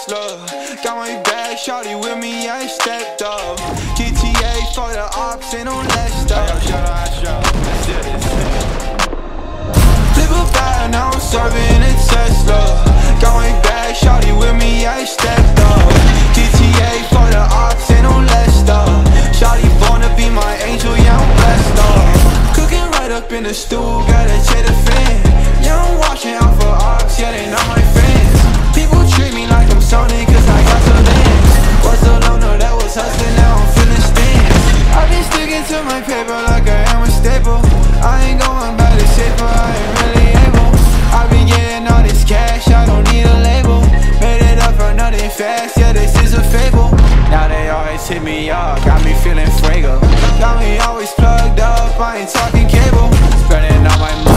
Tesla. Got my bag, shawty with me, I stepped up. GTA for the ops, ain't no less stuff. Flip a bag, now I'm serving a Tesla. Got my bag, shawty with me, I stepped up. GTA for the ops, ain't no less stuff. Shawty born to be my angel, yeah, I'm blessed up. Cooking right up in the stool, gotta check the fan. Yeah, I'm watching out for ops, yeah, they not my fans. People treat me like I'm Sony, cause I got some bands. Was alone, no, that was hustling, now I'm feeling stands. I've been sticking to my paper like I am a staple. I ain't going back to safer, I ain't really able. I've been getting all this cash, I don't need a label. Made it up for nothing fast, yeah, this is a fable. Now they always hit me up, got me feeling fuego. Got me always plugged up, I ain't talking cable. Spending all my money